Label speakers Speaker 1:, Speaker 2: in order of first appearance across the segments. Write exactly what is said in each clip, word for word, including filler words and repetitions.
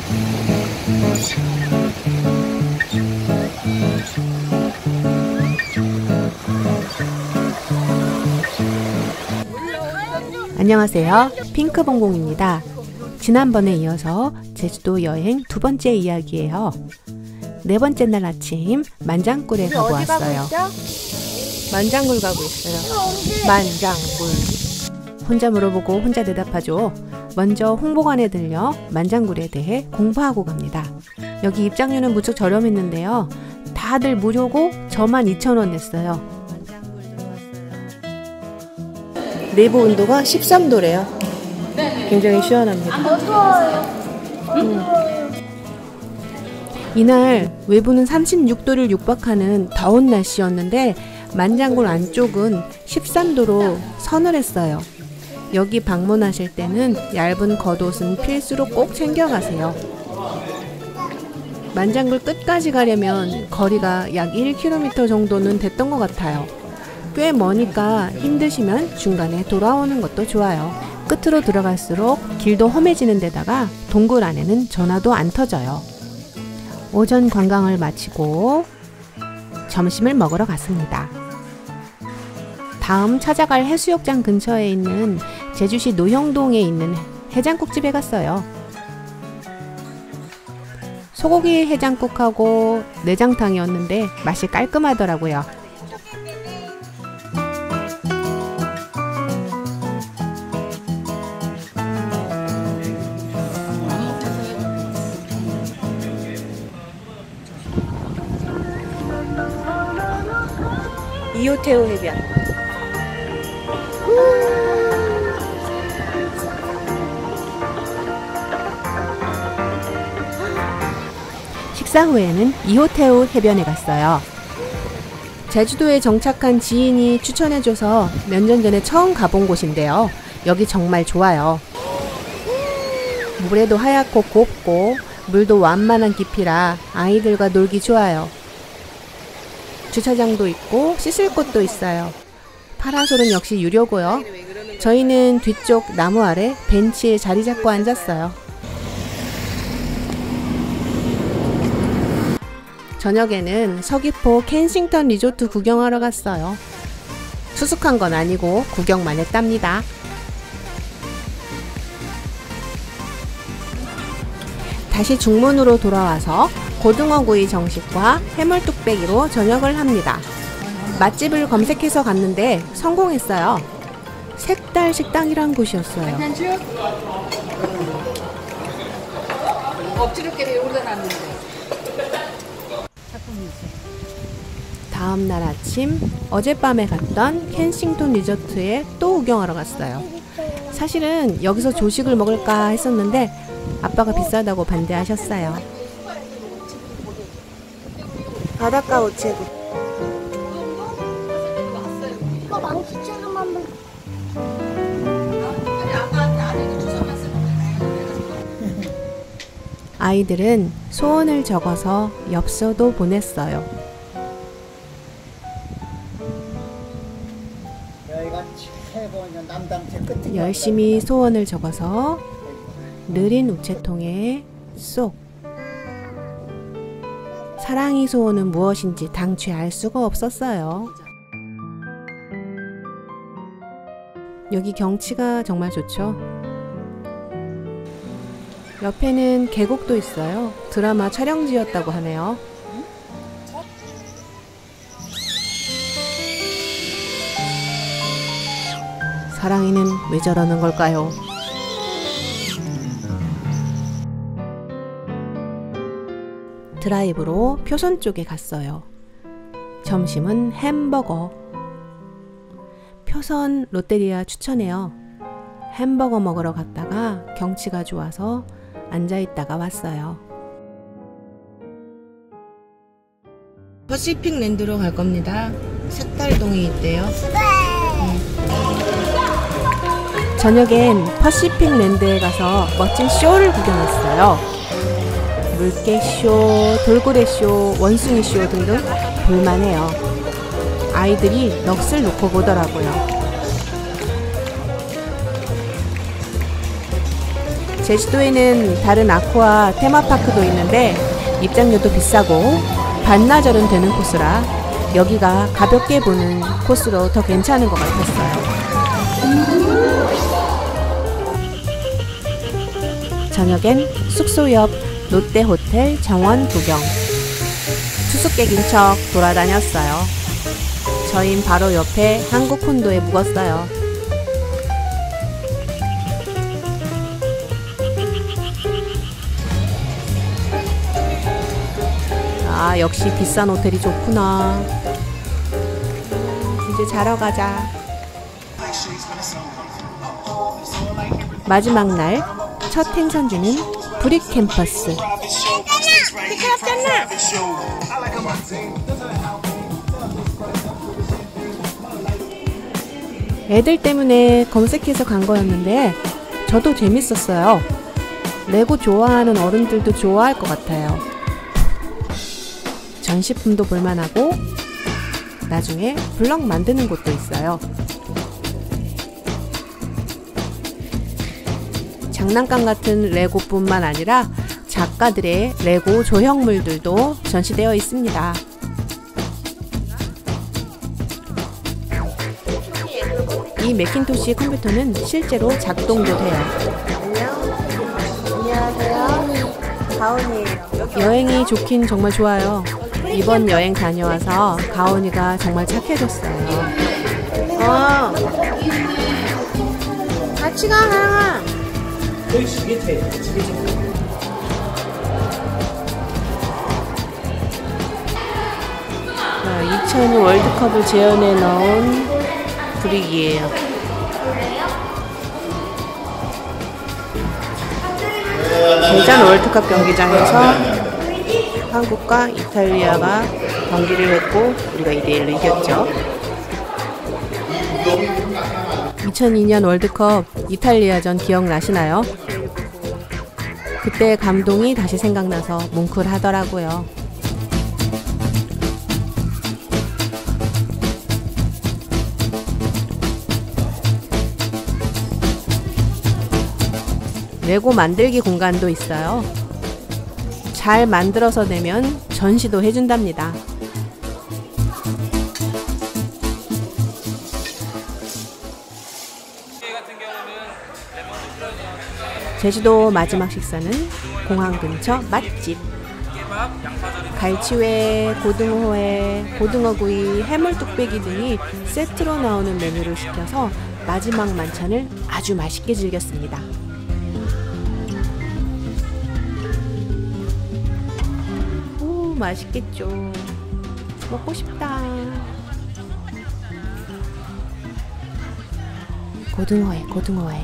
Speaker 1: 안녕하세요, 핑크봉봉입니다. 지난번에 이어서 제주도 여행 두 번째 이야기예요. 네 번째 날 아침 만장굴에 가보았어요.
Speaker 2: 만장굴 가고 있어요. 만장굴.
Speaker 1: 혼자 물어보고 혼자 대답하죠. 먼저 홍보관에 들려 만장굴에 대해 공부하고 갑니다. 여기 입장료는 무척 저렴했는데요. 다들 무료고 저만 이천 원 냈어요.
Speaker 2: 내부 온도가 십삼 도래요. 굉장히 시원합니다.
Speaker 1: 음. 이날 외부는 삼십육 도를 육박하는 더운 날씨였는데 만장굴 안쪽은 십삼 도로 서늘했어요. 여기 방문하실 때는 얇은 겉옷은 필수로 꼭 챙겨가세요. 만장굴 끝까지 가려면 거리가 약 일 킬로미터 정도는 됐던 것 같아요. 꽤 머니까 힘드시면 중간에 돌아오는 것도 좋아요. 끝으로 들어갈수록 길도 험해지는 데다가 동굴 안에는 전화도 안 터져요. 오전 관광을 마치고 점심을 먹으러 갔습니다. 다음 찾아갈 해수욕장 근처에 있는 제주시 노형동에 있는 해장국집에 갔어요. 소고기 해장국하고 내장탕이었는데 맛이 깔끔하더라고요.
Speaker 2: 이호태우 해변.
Speaker 1: 식사 후에는 이호태우 해변에 갔어요. 제주도에 정착한 지인이 추천해줘서 몇 년 전에 처음 가본 곳인데요. 여기 정말 좋아요. 물에도 하얗고 곱고 물도 완만한 깊이라 아이들과 놀기 좋아요. 주차장도 있고 씻을 곳도 있어요. 파라솔은 역시 유료고요. 저희는 뒤쪽 나무 아래 벤치에 자리 잡고 앉았어요. 저녁에는 서귀포 켄싱턴 리조트 구경하러 갔어요. 투숙한 건 아니고 구경만 했답니다. 다시 중문으로 돌아와서 고등어구이 정식과 해물뚝배기로 저녁을 합니다. 맛집을 검색해서 갔는데 성공했어요. 색달 식당이란 곳이었어요. 다음 날 아침 어젯밤에 갔던 켄싱턴 리조트에 또 구경하러 갔어요. 사실은 여기서 조식을 먹을까 했었는데 아빠가 비싸다고 반대하셨어요.
Speaker 2: 바닷가 우체국.
Speaker 1: 아이들은 소원을 적어서 엽서도 보냈어요. 열심히 소원을 적어서 느린 우체통에 쏙. 사랑이 소원은 무엇인지 당최 알 수가 없었어요. 여기 경치가 정말 좋죠. 옆에는 계곡도 있어요. 드라마 촬영지였다고 하네요. 사랑이는 왜 저러는 걸까요? 드라이브로 표선 쪽에 갔어요. 점심은 햄버거. 표선 롯데리아 추천해요. 햄버거 먹으러 갔다가 경치가 좋아서 앉아있다가 왔어요. 퍼시픽랜드로 갈 겁니다. 색달동이 있대요. 음. 저녁엔 퍼시픽랜드에 가서 멋진 쇼를 구경했어요. 물개쇼, 돌고래쇼, 원숭이쇼 등등 볼만해요. 아이들이 넋을 놓고 보더라고요. 제주도에는 다른 아쿠아 테마파크도 있는데 입장료도 비싸고 반나절은 되는 코스라 여기가 가볍게 보는 코스로 더 괜찮은 것 같았어요. 저녁엔 숙소 옆 롯데호텔 정원 구경. 투숙객인 척 돌아다녔어요. 저흰 바로 옆에 한국 콘도에 묵었어요. 아, 역시 비싼 호텔이 좋구나. 이제 자러 가자. 마지막 날 첫 행선지는 브릭 캠퍼스.
Speaker 2: 시끄럽잖아.
Speaker 1: 애들 때문에 검색해서 간 거였는데 저도 재밌었어요. 레고 좋아하는 어른들도 좋아할 것 같아요. 전시품도 볼만하고 나중에 블럭 만드는 곳도 있어요. 장난감 같은 레고뿐만 아니라 작가들의 레고 조형물들도 전시되어 있습니다. 이 매킨토시 컴퓨터는 실제로 작동도 돼요.
Speaker 2: 안녕하세요. 가온이에요.
Speaker 1: 여행이 좋긴 정말 좋아요. 이번 여행 다녀와서 가온이가 정말 착해졌어요.
Speaker 2: 어. 같이 가, 하영아.
Speaker 1: 이천 월드컵을 재현해 넣은 브릭이에요. 대전 월드컵 경기장에서 한국과 이탈리아가 경기를 했고 우리가 이 대 일로 이겼죠. 이천이 년 월드컵 이탈리아전 기억나시나요? 그때 감동이 다시 생각나서 뭉클하더라고요. 레고 만들기 공간도 있어요. 잘 만들어서 내면 전시도 해준답니다. 제주도 마지막 식사는 공항 근처 맛집. 갈치회, 고등어회, 고등어구이, 해물뚝배기 등이 세트로 나오는 메뉴를 시켜서 마지막 만찬을 아주 맛있게 즐겼습니다. 오, 맛있겠죠. 먹고 싶다. 고등어회, 고등어회.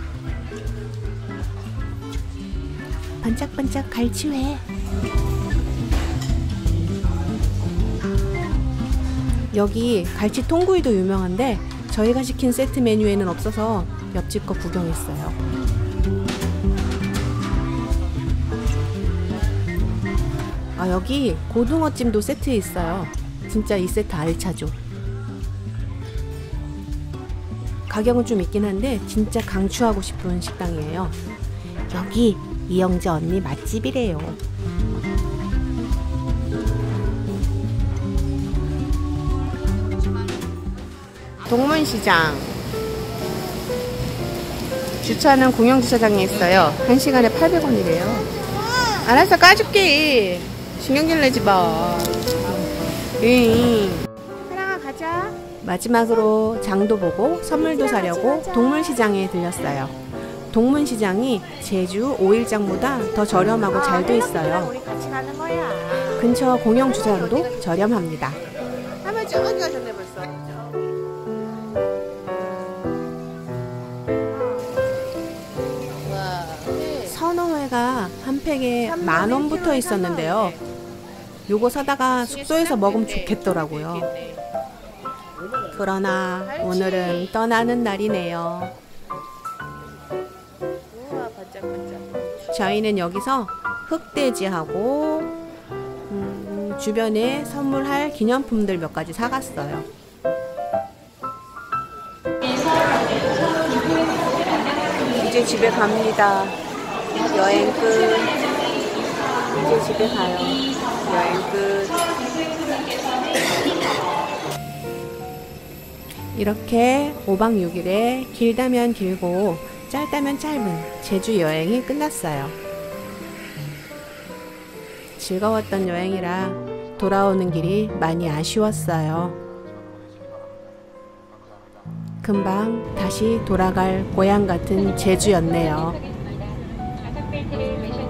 Speaker 1: 반짝반짝 갈치회. 여기 갈치 통구이도 유명한데 저희가 시킨 세트 메뉴에는 없어서 옆집 거 구경했어요. 아, 여기 고등어찜도 세트에 있어요. 진짜 이 세트 알차죠. 가격은 좀 있긴 한데 진짜 강추하고 싶은 식당이에요. 여기 이영재 언니 맛집이래요. 동문시장. 주차는 공영주차장에 있어요. 한 시간에 팔백 원이래요. 알았어, 까줄게. 신경질 내지 마. 응.
Speaker 2: 하랑아, 가자.
Speaker 1: 마지막으로 장도 보고 선물도 사려고 동문시장에 들렸어요. 동문시장이 제주 오일장보다 더 저렴하고 잘 돼 있어요.
Speaker 2: 우리 같이 가는 거야.
Speaker 1: 근처 공영주차장도 저렴합니다.
Speaker 2: 할머니 저기 가셨네 벌써.
Speaker 1: 선어회가 한 팩에 만 원부터 있었는데요. 요거 사다가 숙소에서 먹으면 좋겠더라고요. 그러나 오늘은 떠나는 날이네요.
Speaker 2: 우와, 반짝반짝.
Speaker 1: 저희는 여기서 흑돼지하고 음, 주변에 선물할 기념품들 몇 가지 사갔어요. 이제 집에 갑니다. 여행 끝. 이제 집에 가요. 여행 끝. 이렇게 오박 육일에 길다면 길고 짧다면 짧은 제주 여행이 끝났어요. 즐거웠던 여행이라 돌아오는 길이 많이 아쉬웠어요. 금방 다시 돌아갈 고향 같은 제주였네요.